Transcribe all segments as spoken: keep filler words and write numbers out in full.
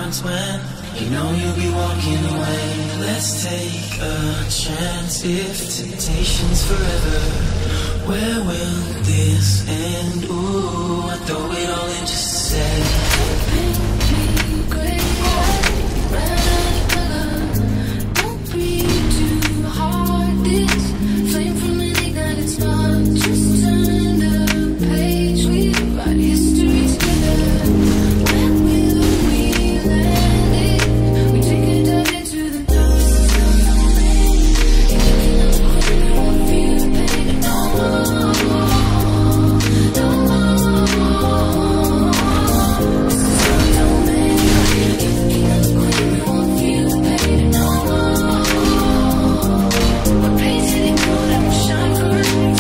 times when you know you'll be walking away. Let's take a chance. If temptation's forever, where will this end? Ooh, I throw it all in just to say, paint me gray, red color. Don't breathe too hard. This flame from an ignited spark. Just turn the page. We write history together. When will we land it? We take a dive into the dark. Thinking of the quick, we won't feel the pain no more. No more. This is how we don't make it. Thinking of the quick, we won't feel the pain no more. We're painted in gold and we'll shine forever.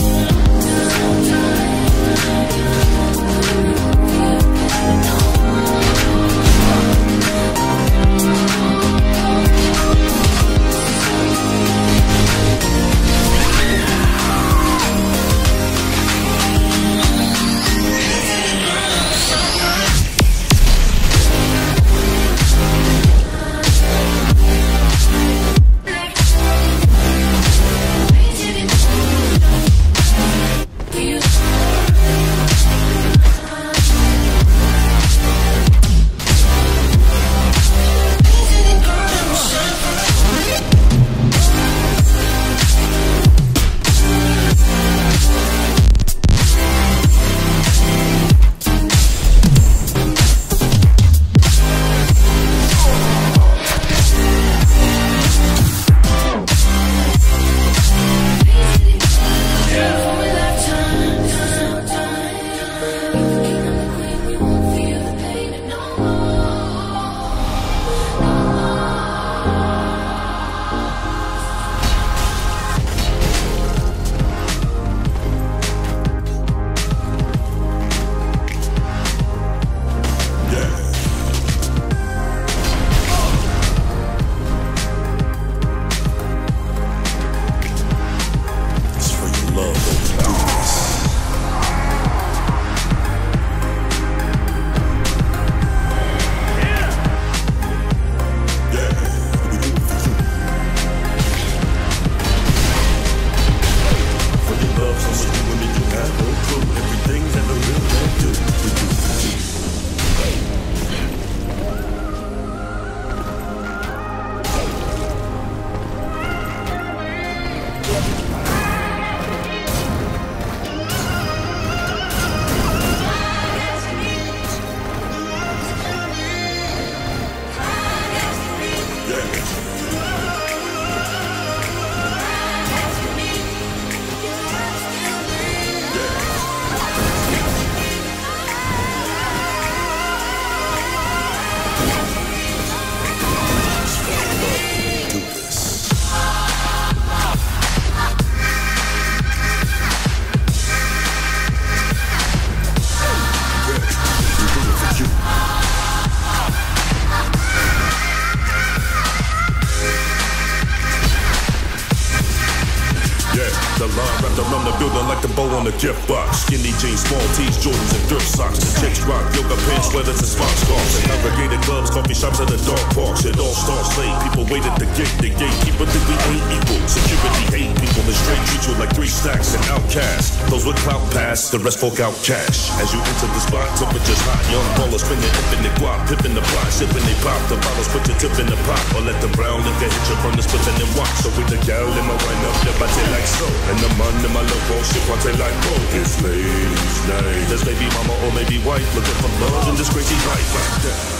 On the gift box, skinny jeans, small tees, Jordans, and thrift socks. The chicks rock yoga pants, sweaters, and spot scarves. And navigated clubs, coffee shops, and the dog parks. It all starts late. People wait at the gate. The gatekeeper think we ain't equal. Security hate people. The straight treat you like three stacks and outcasts. Those with clout pass, the rest fork out cash. As you enter the spot, temperature's hot. Young ballers spinning infinite guap, pippin' the plot, sipping they pop. The bottles put your tip in the pot, or let the brown liquor hit you from the split and then watch. So with the gal in my wine up, the body like so, and the man in my local shit party like it's ladies' night. There's baby mama or maybe wife looking for love in this crazy life like that.